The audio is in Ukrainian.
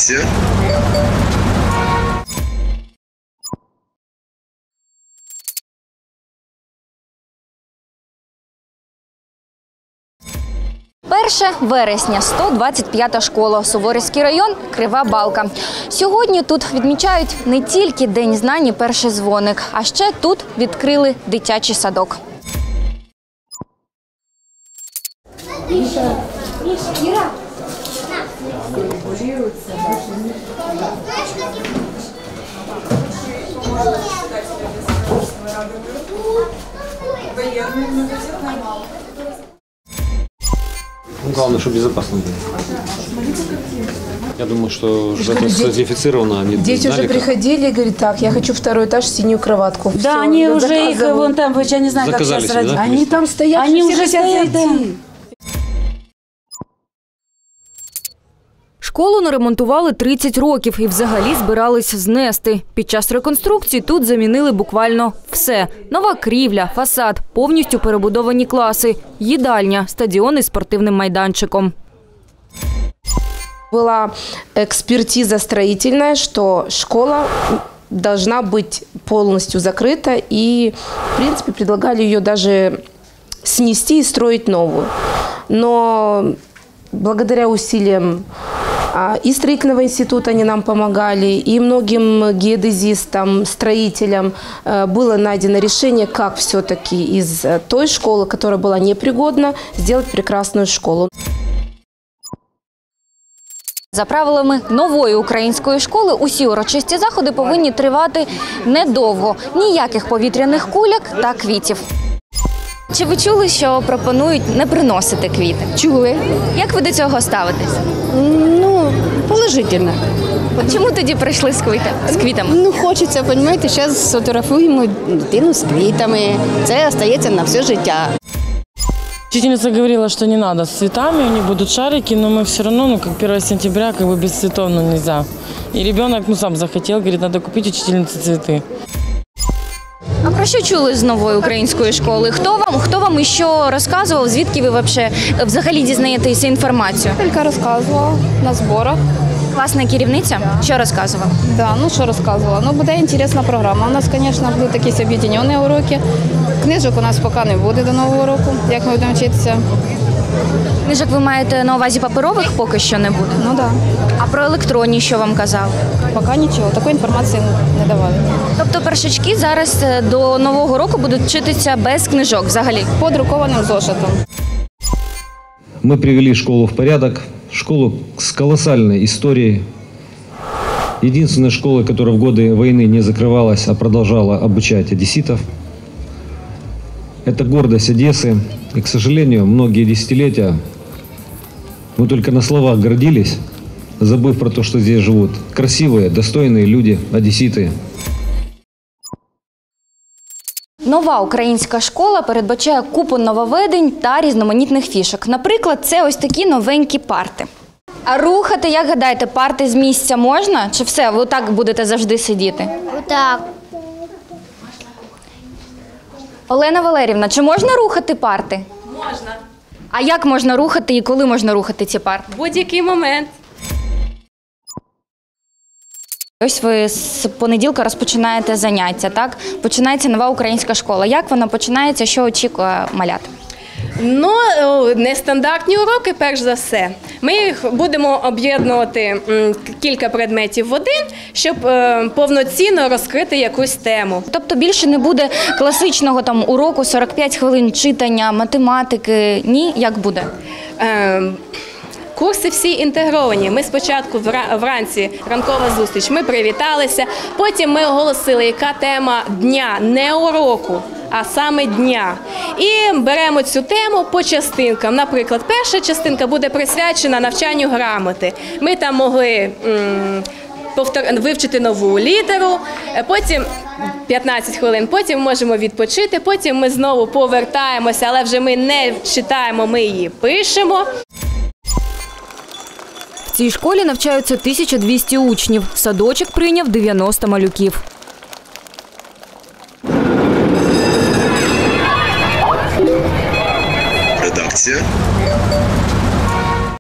Редакція. Перше вересня, 125-та школа, Суворівський район, Крива Балка. Сьогодні тут відмічають не тільки День знань і перший дзвоник, а ще тут відкрили дитячий садок. Главное, чтобы безопасно было. Я думаю, что это сертифицировано. Дети уже приходили и говорят, так, я хочу второй этаж, синюю кроватку. Да, Все, они уже их вон там, я не знаю, заказали как сейчас себе, да? Они там стоят, Они все уже хотят стоят, да. зайти. Школу не ремонтували 30 років і взагалі збирались знести. Під час реконструкції тут замінили буквально все. Нова крівля, фасад, повністю перебудовані класи, їдальня, стадіон із спортивним майданчиком. Была экспертиза строительная, что школа должна быть полностью закрыта. И, в принципе, предлагали ее даже снести и строить новую. Но благодаря усилиям и строительного института они нам помогали, и многим геодезистам, строителям было найдено решение, как все-таки из той школы, которая была непригодна, сделать прекрасную школу. За правилами нової української школи, усі урочисті заходи повинні тривати недовго. Ніяких повітряних куляк та квітів. Чи ви чули, що пропонують не приносити квіти? Чули. Як ви до цього ставитесь? Ну, положительно. А чому тоді прийшли з квітами? Ну, хочеться, розумієте, зараз сфотографуємо дитину з квітами. Це залишається на все життя. Учительница говорила, что не надо с цветами, у них будут шарики, но мы все равно, как 1 сентября, без цветов нельзя. И ребенок сам захотел, говорит, надо купить учительнице цветы. А про що чули з нової української школи? Хто вам іще розказував, звідки ви взагалі дізнаєтеся інформацію? Тільки розказувала на зборах. Класна керівниця? Що розказувала? Да, ну що розказувала? Ну, буде інтересна програма. У нас, звісно, будуть якісь об'єднані уроки. Книжок у нас поки не буде до Нового року, як ми будемо вчитися. Книжок ви маєте на увазі паперових? Поки що не буде? Ну, так. Да. А про електронні що вам казали? Поки нічого, такої інформації не давали. Тобто першачки зараз до Нового року будуть вчитися без книжок взагалі? По друкованим зошитам. Мы привели школу в порядок. Школу с колоссальной историей. Единственная школа, которая в годы войны не закрывалась, а продолжала обучать одесситов. Это гордость Одессы. И, к сожалению, многие десятилетия мы только на словах гордились, забыв про то, что здесь живут красивые, достойные люди, одесситы. Нова українська школа передбачає купу нововведень та різноманітних фішок. Наприклад, це ось такі новенькі парти. А рухати, як гадаєте, парти з місця можна? Чи все, ви так будете завжди сидіти? Так. Олена Валерівна, чи можна рухати парти? Можна. А як можна рухати і коли можна рухати ці парти? Будь-який момент. Ось ви з понеділка розпочинаєте заняття, так? Починається нова українська школа. Як вона починається, що очікує малят? Ну, нестандартні уроки, перш за все. Ми їх будемо об'єднувати кілька предметів в один, щоб повноцінно розкрити якусь тему. Тобто більше не буде класичного уроку 45 хвилин читання, математики? Ні? Як буде? Курси всі інтегровані. Ми спочатку вранці, ранкова зустріч, ми привіталися, потім ми оголосили, яка тема дня, не уроку, а саме дня. І беремо цю тему по частинкам. Наприклад, перша частинка буде присвячена навчанню грамоти. Ми там могли вивчити нову літеру, потім 15 хвилин, потім можемо відпочити, потім ми знову повертаємося, але вже ми не читаємо, ми її пишемо. В цій школі навчаються 1200 учнів. Садочок прийняв 90 малюків. Редакція.